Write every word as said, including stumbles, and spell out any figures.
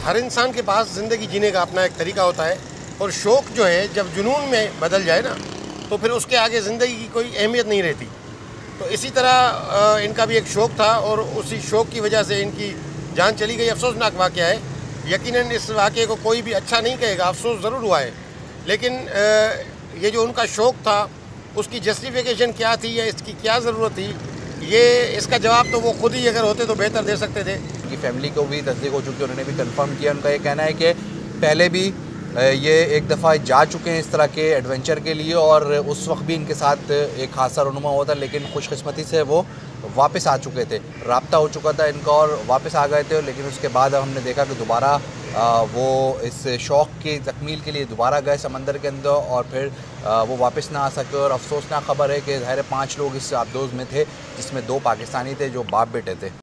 हर इंसान के पास ज़िंदगी जीने का अपना एक तरीका होता है और शौक़ जो है जब जुनून में बदल जाए ना तो फिर उसके आगे ज़िंदगी की कोई अहमियत नहीं रहती। तो इसी तरह इनका भी एक शौक़ था और उसी शौक़ की वजह से इनकी जान चली गई। अफसोसनाक वाक़या है। यकीनन इस वाक़े को कोई भी अच्छा नहीं कहेगा, अफसोस ज़रूर हुआ है, लेकिन ये जो उनका शौक़ था उसकी जस्टिफिकेशन क्या थी या इसकी क्या ज़रूरत थी, ये इसका जवाब तो वो खुद ही अगर होते तो बेहतर दे सकते थे। उनकी फैमिली को भी तस्दीक हो चुकी है, उन्होंने भी कंफर्म किया। उनका ये कहना है कि पहले भी ये एक दफ़ा जा चुके हैं इस तरह के एडवेंचर के लिए और उस वक्त भी इनके साथ एक हादसा रुनुमा हुआ था, लेकिन खुशकिस्मती से वो वापस आ चुके थे। राब्ता हो चुका था इनका और वापस आ गए थे, लेकिन उसके बाद हमने देखा कि दोबारा वो इस शौक़ की तकमील के लिए दोबारा गए समंदर के अंदर और फिर वो वापस ना आ सके। और अफसोसनाक ख़बर है कि ज़ाहिर पाँच लोग इस आबदोज़ में थे, जिसमें दो पाकिस्तानी थे जो बाप बेटे थे।